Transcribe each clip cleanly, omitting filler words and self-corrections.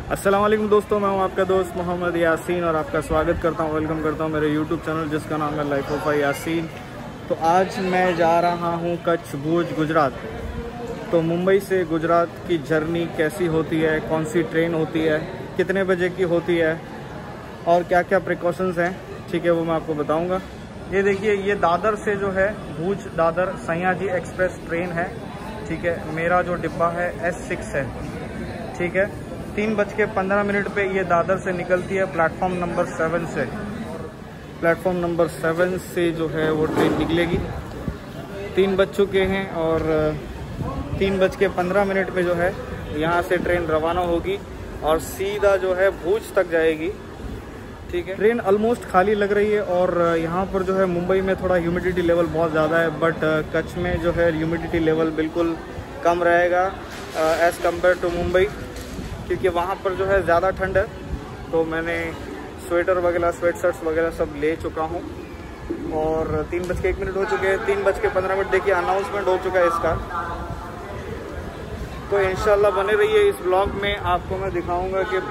अस्सलाम वालेकुम दोस्तों, मैं हूं आपका दोस्त मोहम्मद यासीन और आपका स्वागत करता हूं, वेलकम करता हूं मेरे यूट्यूब चैनल जिसका नाम है लाइफ ऑफ यासीन। तो आज मैं जा रहा हूं कच्छ, भुज, गुजरात। तो मुंबई से गुजरात की जर्नी कैसी होती है, कौन सी ट्रेन होती है, कितने बजे की होती है और क्या क्या प्रिकॉशंस हैं, ठीक है, वो मैं आपको बताऊँगा। ये देखिए, ये दादर से जो है भुज दादर सयाजी एक्सप्रेस ट्रेन है, ठीक है। मेरा जो डिब्बा है S6 है, ठीक है। 3:15 पे ये दादर से निकलती है प्लेटफॉर्म नंबर 7 से। प्लेटफॉर्म नंबर 7 से जो है वो ट्रेन निकलेगी। 3 बज चुके हैं और 3:15 पे जो है यहाँ से ट्रेन रवाना होगी और सीधा जो है भुज तक जाएगी, ठीक है। ट्रेन ऑलमोस्ट खाली लग रही है और यहाँ पर जो है मुंबई में थोड़ा ह्यूमिडिटी लेवल बहुत ज़्यादा है, बट कच्छ में जो है ह्यूमिडिटी लेवल बिल्कुल कम रहेगा एज़ कम्पेयर टू मुंबई, क्योंकि वहाँ पर जो है ज़्यादा ठंड है। तो मैंने स्वेटर वगैरह, स्वेट शर्ट्स वगैरह सब ले चुका हूँ और 3:01 हो चुके हैं। 3:15 देखिए अनाउंसमेंट हो चुका है इसका। तो इंशाल्लाह बने रहिए इस ब्लॉग में, आपको मैं दिखाऊंगा कि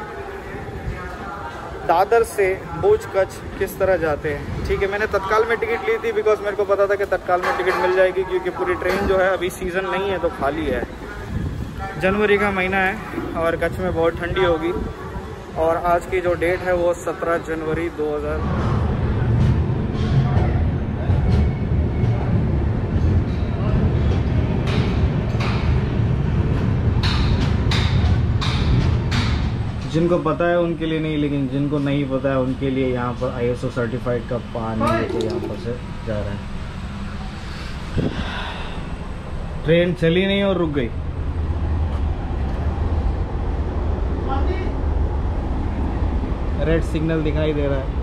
दादर से भुज कच्छ किस तरह जाते हैं, ठीक है। मैंने तत्काल में टिकट ली थी बिकॉज मेरे को पता था कि तत्काल में टिकट मिल जाएगी, क्योंकि पूरी ट्रेन जो है अभी सीज़न नहीं है तो खाली है। जनवरी का महीना है और कच्छ में बहुत ठंडी होगी और आज की जो डेट है वो 17 जनवरी 2000। जिनको पता है उनके लिए नहीं, लेकिन जिनको नहीं पता है उनके लिए यहाँ पर ISO सर्टिफाइड का पानी लेके यहाँ पर से जा रहा है। ट्रेन चली नहीं और रुक गई। रेड सिग्नल दिखाई दे रहा है।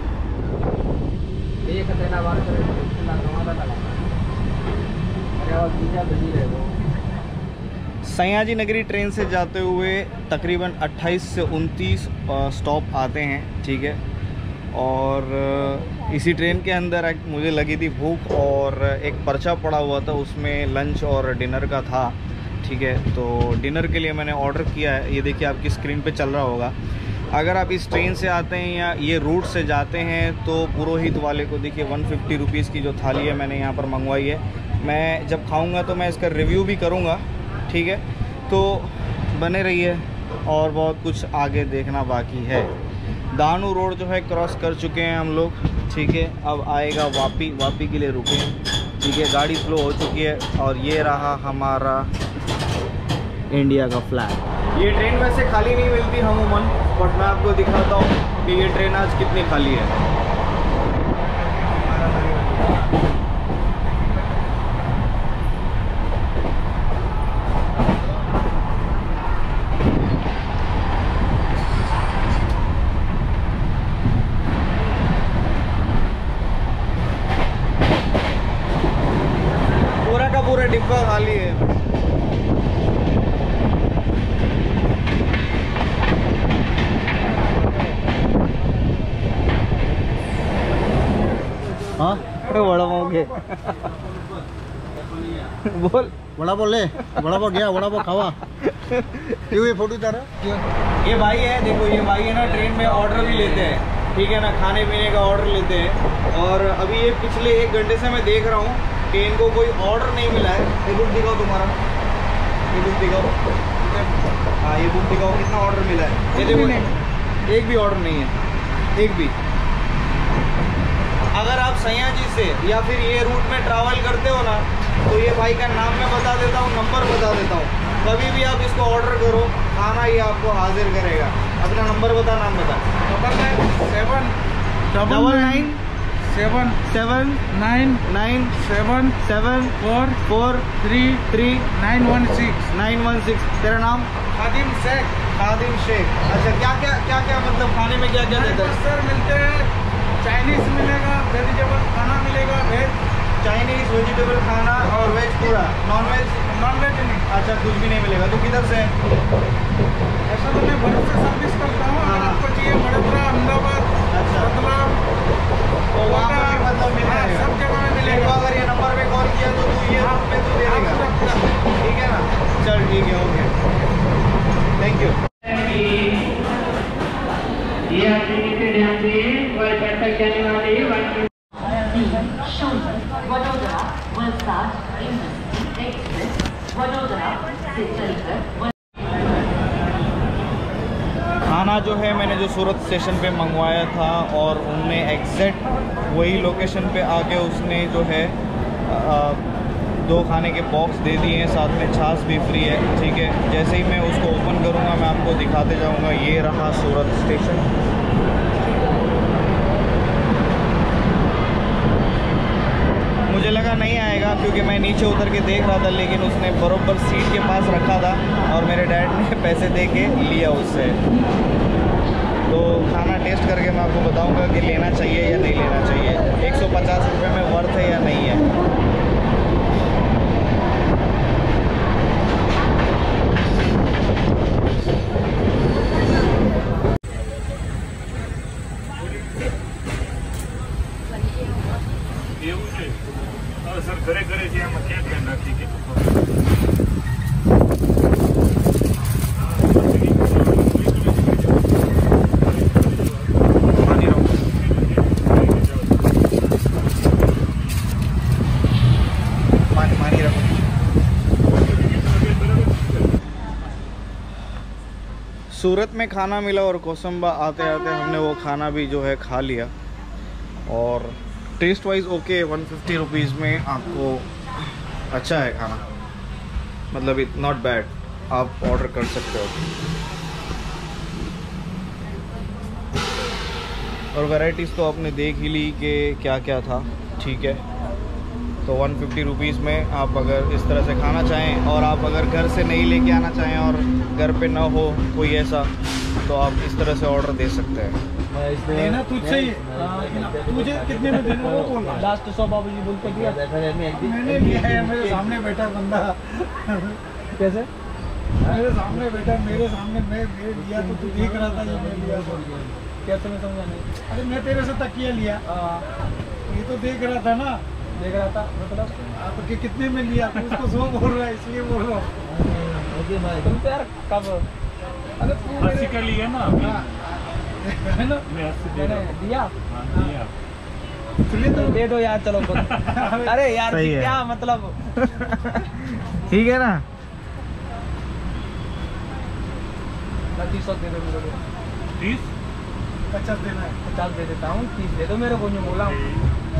सयाजी नगरी ट्रेन से जाते हुए तकरीबन 28 से 29 स्टॉप आते हैं, ठीक है। और इसी ट्रेन के अंदर मुझे लगी थी भूख और एक पर्चा पड़ा हुआ था, उसमें लंच और डिनर का था, ठीक है। तो डिनर के लिए मैंने ऑर्डर किया है। ये देखिए आपकी स्क्रीन पे चल रहा होगा। अगर आप इस ट्रेन से आते हैं या ये रूट से जाते हैं तो पुरोहित वाले को देखिए 150 रुपीज़ की जो थाली है मैंने यहाँ पर मंगवाई है। मैं जब खाऊंगा तो मैं इसका रिव्यू भी करूँगा, ठीक है। तो बने रहिए और बहुत कुछ आगे देखना बाकी है। दानू रोड जो है क्रॉस कर चुके हैं हम लोग, ठीक है। अब आएगा वापी के लिए रुके, ठीक है। गाड़ी स्लो हो चुकी है और ये रहा हमारा इंडिया का फ्लैग। ये ट्रेन वैसे खाली नहीं मिलती अमूमन, बट मैं आपको दिखाता हूँ कि ये ट्रेन आज कितनी खाली है। पूरा का पूरा डिब्बा खाली है। हाँ बड़ा पाव के बोल, वड़ा पाव ले, वड़ा पाव गया, वड़ा पाव खावा। ये फोटो तारा ये भाई है, देखो ये भाई है ना, ट्रेन में ऑर्डर भी लेते हैं, ठीक है ना, खाने पीने का ऑर्डर लेते हैं। और अभी ये पिछले 1 घंटे से मैं देख रहा हूँ कि इनको कोई ऑर्डर नहीं मिला है। ये बुक दिखाओ तुम्हारा, ये बुक दिखाओ। हाँ ये बुक दिखाओ, कितना ऑर्डर मिला है। ये देखो एक भी ऑर्डर नहीं है, एक भी। अगर आप सयाजी से या फिर ये रूट में ट्रैवल करते हो ना, तो ये भाई का नाम मैं बता देता हूँ, नंबर बता देता हूँ। कभी भी आप इसको ऑर्डर करो, खाना ये आपको हाजिर करेगा। अपना नंबर बता, नाम बता। 997 तेरा नाम? खादिम शेख। खादिम शेख। अच्छा, क्या मतलब खाने में क्या क्या देता है? सर मिलते हैं, चाइनीज मिलेगा, वेजिटेबल खाना मिलेगा, वेज चाइनीज वेजिटेबल खाना और वेज पूरा, नॉन वेज नहीं। अच्छा, कुछ भी नहीं मिलेगा। तो किधर से? ऐसा तो मैं बड़े से सर्विस करता हूँ। अगर आपको चाहिए बड़ोदरा, अहमदाबाद, अच्छा, तो वहाँ पर भी मतलब मिल जाएगा, सब जगह में मिलेगा। अगर ये नंबर पे कॉल किया तो तू ये रूट पे तू दे देगा, ठीक है ना। चल ठीक है, ओके, थैंक यू। खाना जो है मैंने जो सूरत स्टेशन पे मंगवाया था और उनने एग्जैक्ट वही लोकेशन पे आके उसने जो है 2 खाने के बॉक्स दे दिए हैं, साथ में छाछ भी फ्री है। ठीक है, जैसे ही मैं उसको ओपन करूँगा मैं आपको दिखाते जाऊँगा। ये रहा सूरत स्टेशन। मुझे लगा नहीं आएगा क्योंकि मैं नीचे उतर के देख रहा था, लेकिन उसने बरोबर सीट के पास रखा था और मेरे डैड ने पैसे दे के लिया उससे। तो खाना टेस्ट करके मैं आपको बताऊंगा कि लेना चाहिए या नहीं लेना चाहिए, 150 रुपये में वर्थ है या नहीं है। सर घरे घरे से हम क्या करना, ठीक है। पानी रखो। सूरत में खाना मिला और कोसंबा आते आते हमने वो खाना भी जो है खा लिया और टेस्ट वाइज ओके, 150 रुपीज़ में आपको अच्छा है खाना, मतलब इट नॉट बैड, आप ऑर्डर कर सकते हो। और वैराइटीज़ तो आपने देख ही ली कि क्या क्या था। ठीक है, तो 150 रुपीज़ में आप अगर इस तरह से खाना चाहें और आप अगर घर से नहीं लेके आना चाहें और घर पे ना हो कोई ऐसा, तो आप इस तरह से ऑर्डर दे सकते हैं। लेना तुझसे ही, तुझे कितने में देना वो बोल। लास्ट 100 बाबूजी बोल के दिया। मैंने लिया है, मेरे सामने बैठा बंदा। कैसे? मेरे सामने बैठा, मेरे सामने मैं लिया तो तू देख रहा था ये मैं लिया तो। कैसे मैं समझा नहीं? अरे मैं तेरे से तकिया लिया, ये तो देख रहा था ना। देख रहा था मतलब तो कि कितने में लिया, तो उसको 100 बोल रहा है, इसलिए बोल रहा हूँ। तुम तो यार कब अरे तू अस्सी का लिया ना, है ना, मैं 80 दे मैंने रहा हूँ। दिया। हाँ, दिया। इसलिए तो दे दो यार, चलो खुद। अरे यार सही है। क्या मतलब। ठीक है ना, 30 दे दो मेरे को। 30 50 देना है। 50 दे देता हूँ, 30 दे दो मेरे को, जो बोला हूँ।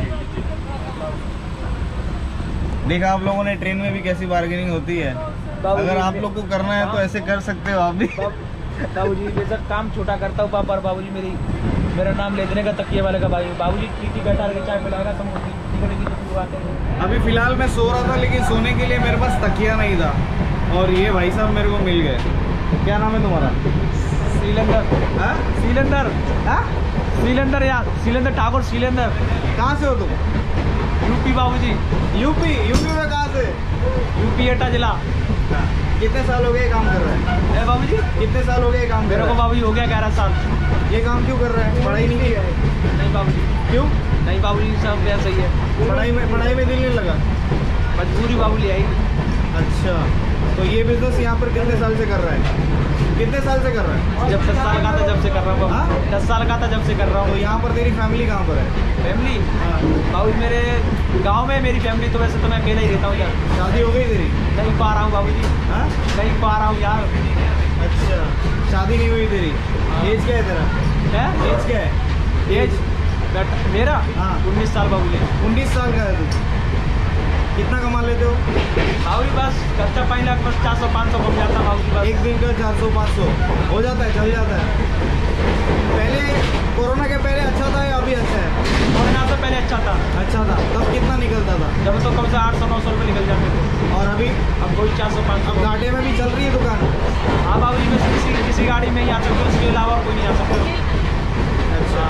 देखा आप लोगों ने ट्रेन में भी कैसी बार्गेनिंग होती है। अगर आप लोग को करना है तो ऐसे कर सकते हो आप भी। बाबूजी बेशक काम छोटा करता हूँ पापा, और बाबूजी मेरा नाम ले देने का तकिए वाले का भाई। बाबूजी टीटी बैठा के चाय पिलाएगा, समोसी टिकट की शुरुआत है। अभी फिलहाल मैं सो रहा था, लेकिन सोने के लिए मेरे पास तकिया नहीं था और ये भाई साहब मेरे को मिल गए। क्या नाम है तुम्हारा? श्रीलेंदर। हाँ? श्रीलेंदर। हाँ? श्रीलेंदर यार, श्रीलेंदर ठाकुर श्रीलेंदर। कहाँ से हो तुम? यूपी बाबूजी। यूपी में कहाँ से? यूपी एटा जिला। कितने साल हो गए काम कर रहे हैं? ए बाबूजी, कितने साल हो गए काम कर मेरे रहे को हैं? बाबूजी हो गया 11 साल। ये काम क्यों कर रहे हैं? पढ़ाई नहीं की है? नहीं बाबूजी, क्यों? नहीं बाबूजी, सब यार सही है। पढ़ाई में दिल नहीं लगा? मजबूरी बाबूजी आई। अच्छा, तो ये बिजनेस यहाँ पर कितने साल से कर रहा है? कितने साल से कर रहा है? जब 10 साल का था जब से कर रहा हूँ हाँ? बाबू। 10 साल का था जब से कर रहा तो हूँ। यहाँ पर तेरी फैमिली कहाँ पर है? फैमिली हाँ। बाबू मेरे गांव में मेरी फैमिली, तो वैसे तो मैं अकेला ही रहता हूँ यार। शादी हो गई तेरी? नहीं पा रहा हूँ बाबूजी, हाँ? नहीं पा रहा हूँ यार। अच्छा, शादी नहीं हुई तेरी? एज क्या है तेरा? है एज क्या है? एज मेरा हाँ। 19 साल बाबूजी। 19 साल का है तू? कितना कमा लेते हो? बाबूजी बस खर्चा 5 लाख, बस 400-500 कम जाता बाबूजी बस। एक दिन का 400-500 हो जाता है, चल जाता है। पहले कोरोना के पहले अच्छा था या अभी अच्छा है? कोरोना से पहले अच्छा था। अच्छा था, तब कितना निकलता था? जब तो कम से 800-900 रुपये निकल जाते थे। और अभी? अब कोई 400-500। अब घाटे में भी चल रही है दुकान? हाँ बाबूजी, बस किसी गाड़ी में ही आ सकते हो, उसके अलावा कोई नहीं आ सकते। अच्छा,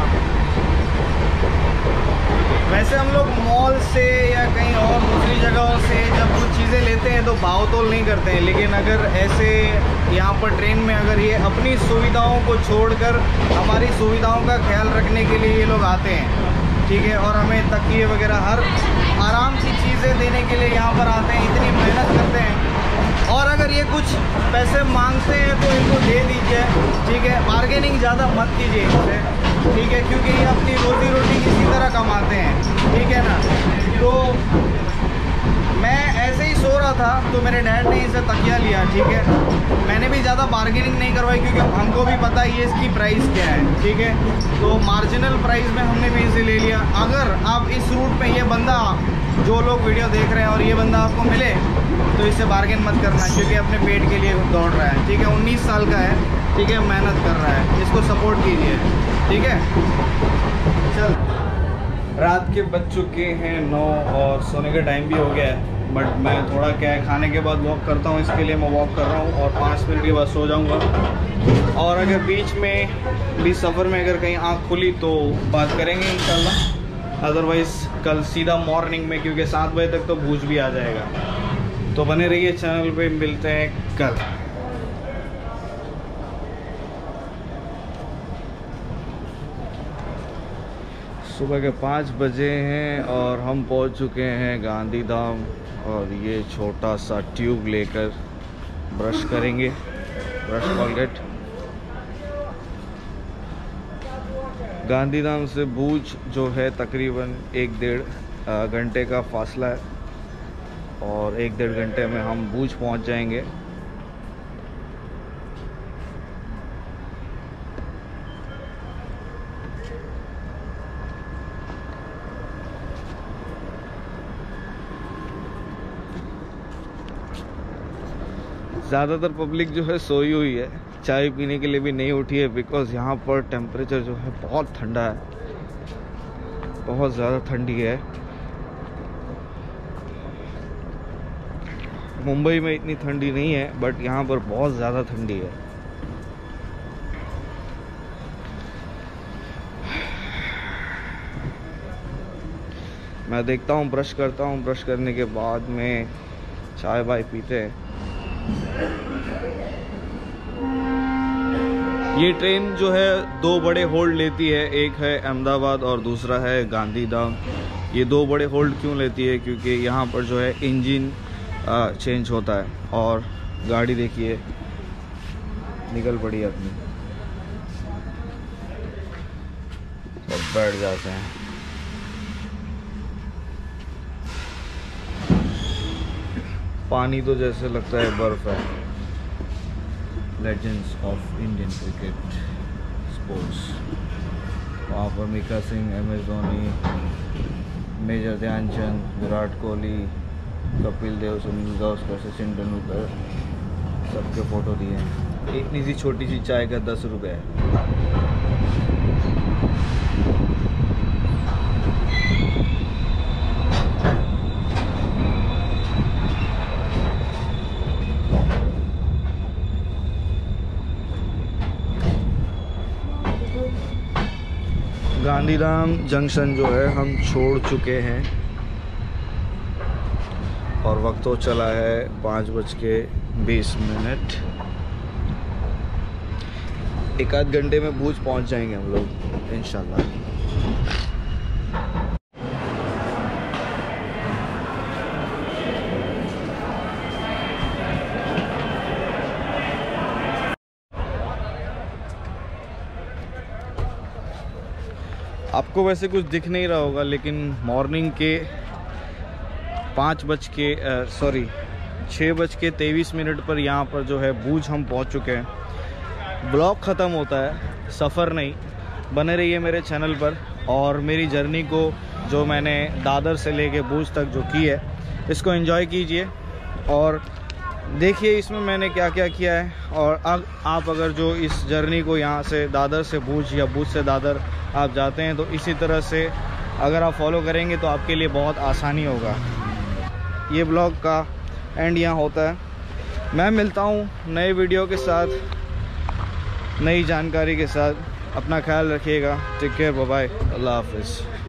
वैसे हम लोग मॉल से या कहीं और दूसरी जगहों से जब कुछ चीज़ें लेते हैं तो भाव तोल नहीं करते हैं, लेकिन अगर ऐसे यहाँ पर ट्रेन में अगर ये अपनी सुविधाओं को छोड़कर हमारी सुविधाओं का ख्याल रखने के लिए ये लोग आते हैं, ठीक है, और हमें तकिए वगैरह हर आराम की चीज़ें देने के लिए यहाँ पर आते हैं, इतनी मेहनत करते हैं, और अगर ये कुछ पैसे मांगते हैं तो इनको दे दीजिए, ठीक है। बार्गेनिंग ज़्यादा मत कीजिए इनसे, ठीक है, क्योंकि ये अपनी रोजी रोटी इसी तरह कमाते हैं, ठीक है ना। तो मैं ऐसे ही सो रहा था तो मेरे डैड ने इसे तकिया लिया, ठीक है। मैंने भी ज़्यादा बार्गेनिंग नहीं करवाई क्योंकि हमको भी पता है ये इसकी प्राइस क्या है, ठीक है। तो मार्जिनल प्राइस में हमने भी इसे ले लिया। अगर आप इस रूट पे ये बंदा, जो लोग वीडियो देख रहे हैं और ये बंदा आपको मिले तो इससे बार्गेन मत करना, क्योंकि अपने पेट के लिए दौड़ रहा है, ठीक है। 19 साल का है, ठीक है, मेहनत कर रहा है, इसको सपोर्ट कीजिए, ठीक है। चल, रात के बज चुके हैं 9 और सोने का टाइम भी हो गया है। बट मैं थोड़ा क्या है, खाने के बाद वॉक करता हूँ, इसके लिए मैं वॉक कर रहा हूँ और 5 मिनट के बाद सो जाऊँगा। और अगर बीच में भी सफ़र में अगर कहीं आँख खुली तो बात करेंगे इंशाल्लाह, अदरवाइज़ कल सीधा मॉर्निंग में, क्योंकि 7 बजे तक तो भूज भी आ जाएगा। तो बने रहिए चैनल पे, मिलते हैं कल। सुबह के 5 बजे हैं और हम पहुंच चुके हैं गांधीधाम। और ये छोटा सा ट्यूब लेकर ब्रश करेंगे, ब्रश कोलगेट। गांधीधाम से भूज जो है तकरीबन 1-1.5 घंटे का फासला है और 1-1.5 घंटे में हम भूज पहुंच जाएंगे। ज़्यादातर पब्लिक जो है सोई हुई है, चाय पीने के लिए भी नहीं उठी है, बिकॉज़ यहाँ पर टेम्परेचर जो है बहुत ठंडा है, बहुत ज़्यादा ठंडी है। मुंबई में इतनी ठंडी नहीं है, बट यहाँ पर बहुत ज़्यादा ठंडी है। मैं देखता हूँ, ब्रश करता हूँ, ब्रश करने के बाद में चाय वाय पीते हैं। ये ट्रेन जो है 2 बड़े होल्ड लेती है, एक है अहमदाबाद और दूसरा है गांधीधाम। ये 2 बड़े होल्ड क्यों लेती है? क्योंकि यहाँ पर जो है इंजन चेंज होता है। और गाड़ी देखिए निकल पड़ी अपनी, सब बैठ जाते हैं। पानी तो जैसे लगता है बर्फ है। Legends of Indian cricket sports, वहाँ पर मिल्खा सिंह, MS धोनी, मेजर ध्यानचंद, विराट कोहली, कपिल देव, सुनील गावस्कर, सचिन तेंदुलकर, सबके फ़ोटो दिए हैं। इतनी सी छोटी सी चाय का 10 रुपये है। गांधीधाम जंक्शन जो है हम छोड़ चुके हैं और वक्त तो चला है 5:20। 1-8 घंटे में भूज पहुंच जाएंगे हम लोग इंशाल्लाह। आपको वैसे कुछ दिख नहीं रहा होगा, लेकिन मॉर्निंग के 6:23 पर यहाँ पर जो है भूज हम पहुँच चुके हैं। ब्लॉग ख़त्म होता है, सफ़र नहीं। बने रहिए मेरे चैनल पर और मेरी जर्नी को जो मैंने दादर से लेके भूज तक जो की है, इसको एंजॉय कीजिए और देखिए इसमें मैंने क्या क्या किया है। और आप अगर जो इस जर्नी को यहाँ से दादर से भूज या भूज से दादर आप जाते हैं तो इसी तरह से अगर आप फॉलो करेंगे तो आपके लिए बहुत आसानी होगा। ये ब्लॉग का एंड यहाँ होता है। मैं मिलता हूँ नए वीडियो के साथ, नई जानकारी के साथ। अपना ख्याल रखिएगा। टेक केयर, बाय बाय, अल्लाह हाफिज़।